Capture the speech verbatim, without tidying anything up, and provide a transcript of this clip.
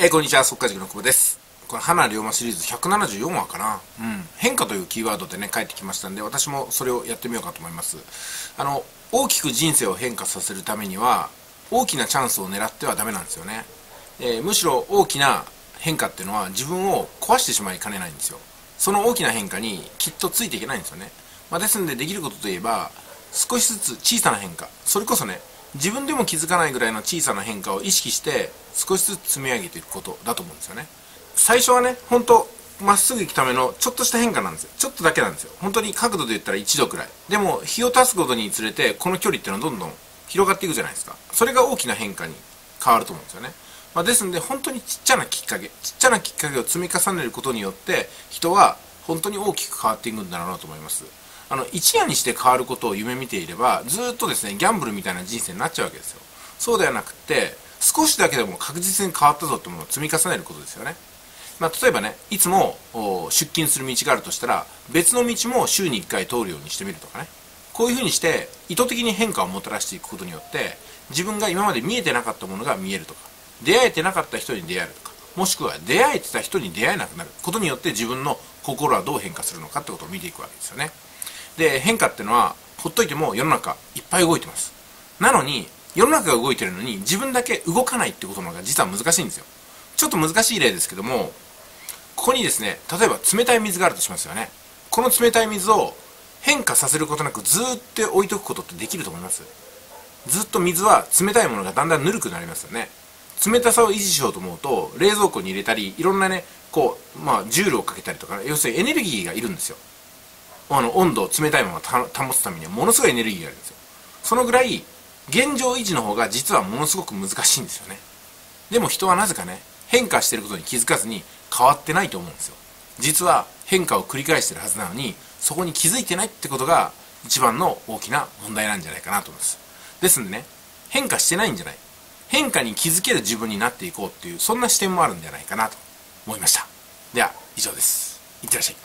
えー、こんにちは、速稼塾の久保です。これ、花龍馬シリーズひゃくななじゅうよんわかな。うん。変化というキーワードでね、帰ってきましたんで、私もそれをやってみようかと思います。あの、大きく人生を変化させるためには、大きなチャンスを狙ってはダメなんですよね。えー、むしろ大きな変化っていうのは自分を壊してしまいかねないんですよ。その大きな変化にきっとついていけないんですよね。まあ、ですんで、できることといえば、少しずつ小さな変化、それこそね、自分でも気づかないぐらいの小さな変化を意識して少しずつ積み上げていくことだと思うんですよね。最初はね、本当まっすぐ行くためのちょっとした変化なんですよ。ちょっとだけなんですよ。本当に角度で言ったらいちどくらい。でも日を経つごとにつれてこの距離っていうのはどんどん広がっていくじゃないですか。それが大きな変化に変わると思うんですよね。まあ、ですので本当にちっちゃなきっかけちっちゃなきっかけを積み重ねることによって人は本当に大きく変わっていくんだろうなと思います。あの一夜にして変わることを夢見ていればずっとですねギャンブルみたいな人生になっちゃうわけですよ。そうではなくて少しだけでも確実に変わったぞってものを積み重ねることですよね。まあ、例えばねいつも出勤する道があるとしたら別の道も週にいっかい通るようにしてみるとかね、こういうふうにして意図的に変化をもたらしていくことによって自分が今まで見えてなかったものが見えるとか、出会えてなかった人に出会えるとか、もしくは出会えてた人に出会えなくなることによって自分の心はどう変化するのかってことを見ていくわけですよね。で、変化っていうのはほっといても世の中いっぱい動いてます。なのに世の中が動いてるのに自分だけ動かないってことの方が実は難しいんですよ。ちょっと難しい例ですけども、ここにですね例えば冷たい水があるとしますよね。この冷たい水を変化させることなくずーっと置いとくことってできると思います？ずっと水は冷たいものがだんだんぬるくなりますよね。冷たさを維持しようと思うと冷蔵庫に入れたりいろんなねこうまあジュールをかけたりとか、要するにエネルギーがいるんですよ。あの温度を冷たいまま保つためにはものすごいエネルギーがあるんですよ。そのぐらい現状維持の方が実はものすごく難しいんですよね。でも人はなぜかね変化していることに気づかずに変わってないと思うんですよ。実は変化を繰り返しているはずなのにそこに気づいてないってことが一番の大きな問題なんじゃないかなと思います。ですんでね、変化してないんじゃない、変化に気づける自分になっていこうっていう、そんな視点もあるんじゃないかなと思いました。では以上です。いってらっしゃい。